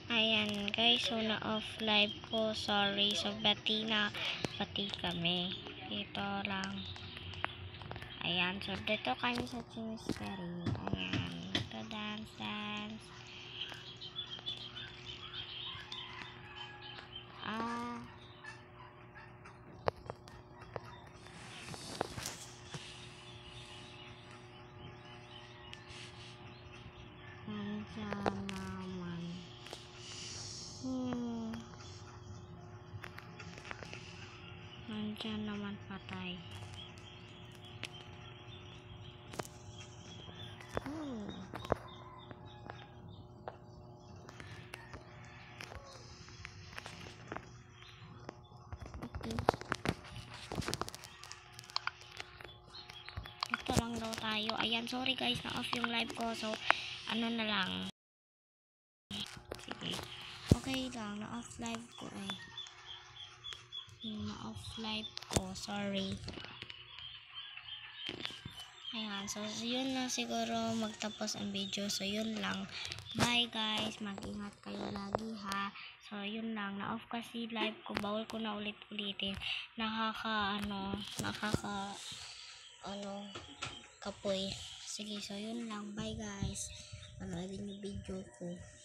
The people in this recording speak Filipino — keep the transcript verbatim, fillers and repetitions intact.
Ayan guys, so na-off live ko. Sorry. So, bati na. Bati kami. Ito lang. Ayan. So, dito kami sa Chimistery. Ayan. Ito, dance, dance. Ah. Nandiyan naman. Hmm. Nandiyan naman patay. Hmm. Okay. Ito lang daw tayo. Ayan, sorry guys, na-off yung live ko. So, ano na lang. Sige. Okay lang, na-off live ko eh. Na-off live ko. Sorry. Ayan, so yun na siguro magtapos ang video. So yun lang. Bye guys, mag-ingat kayo lagi ha. So yun lang, na-off kasi live ko. Bawal ko na ulit-ulitin. Nakaka ano, nakaka ano, kapoy. Sige, so yun lang. Bye guys. Panoodin yung video ko.